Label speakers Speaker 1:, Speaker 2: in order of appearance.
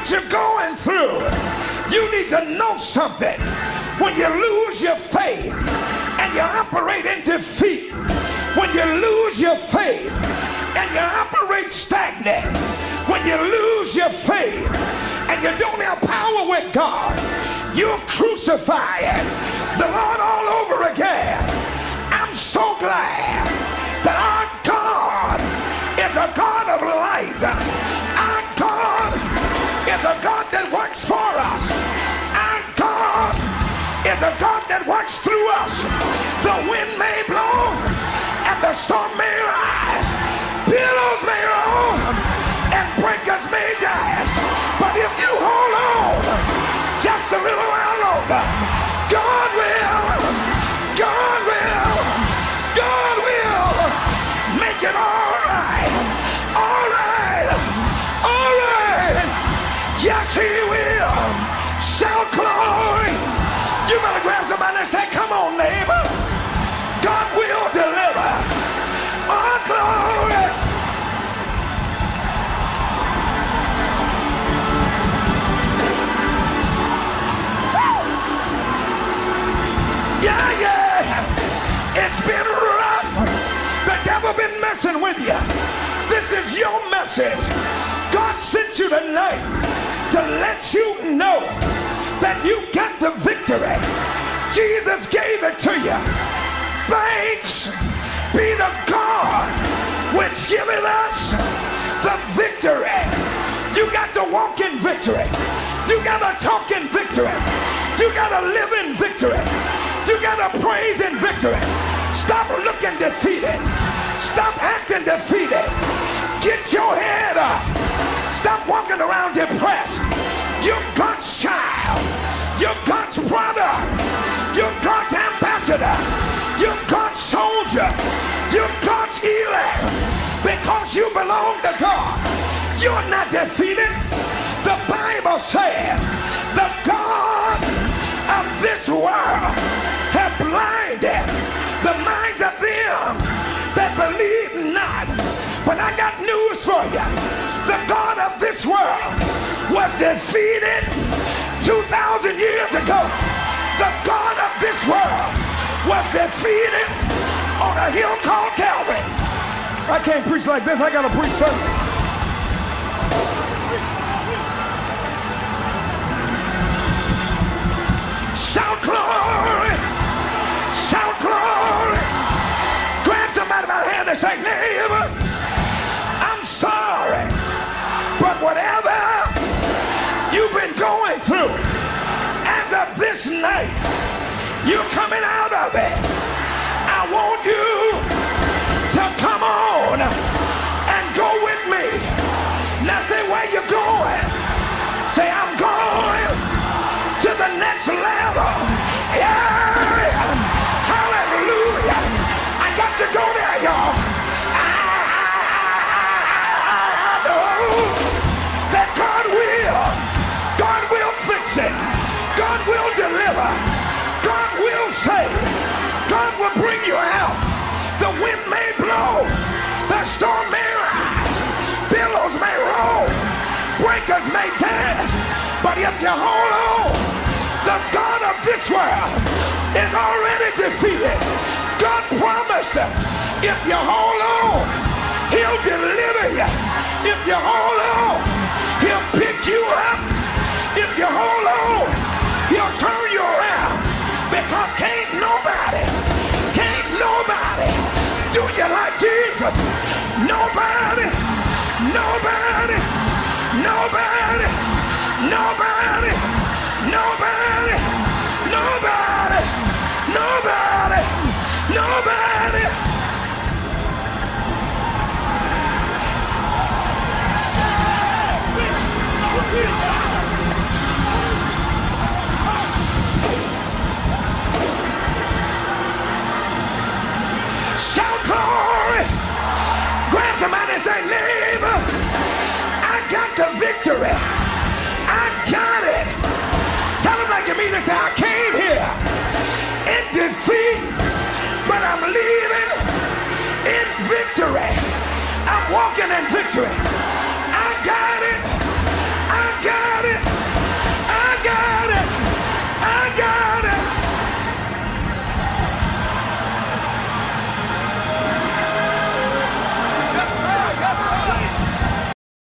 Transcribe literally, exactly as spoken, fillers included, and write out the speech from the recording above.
Speaker 1: what you're going through, you need to know something. When you lose your faith and you operate in defeat, when you lose your faith and you operate stagnant, when you lose your faith and you don't have power with God, you're crucifying the Lord all over again. I'm so glad that our God is a God of light. Our God is a God that works for us. Our God is a God that works through us. The wind may blow and the storm may rise, billows may roll and breakers may dash, but if you hold on just a little while longer, God will, God will, God will make it all right, all right, all right. Yes, he will. Shout glory. You better grab somebody and say, come on, neighbor. God will deliver. Our glory. Yeah, yeah. It's been rough. The devil been messing with you. This is your message. God sent you tonight to let you know that you got the victory. Jesus gave it to you. Thanks be to God which giveth us the victory. You got to walk in victory. You got to talk in victory. You got to live in victory. You got to praise in victory. Stop looking defeated. Stop acting defeated. Get your head up. Stop walking around depressed. You're God's child. You're God's brother. You're God's ambassador. You're God's soldier. You're God's elect. Because you belong to God. You're not defeated. The Bible says the God of this world have blinded the minds of them that believe not. But I got news for you. The God of this world was defeated two thousand years ago. The God of this world was defeated on a hill called Calvary. I can't preach like this. I gotta preach something. Shout glory! Shout glory! Grab somebody by the hand and say, neighbor, I'm sorry, but whatever you've been going through, as of this night, you're coming out of it. I want you to come on and go with me. Now say, where you going? Say, I'm going to the next level. Yeah, hallelujah. I got to go there, y'all. I, I know that God will, God will fix it. God will deliver. God will save. God will bring you out. The wind may blow. The storm may rise. Billows may roll. Breakers may dash. But if you hold on, the God of this world is already defeated. God promised if you hold on, he'll deliver you. If you hold on, he'll pick you up. If you hold on, he'll turn you around. Because can't nobody, can't nobody do you like Jesus. Nobody, nobody, nobody, nobody, nobody, nobody, nobody, nobody. Shout glory. Grab somebody and say, neighbor, I got the victory.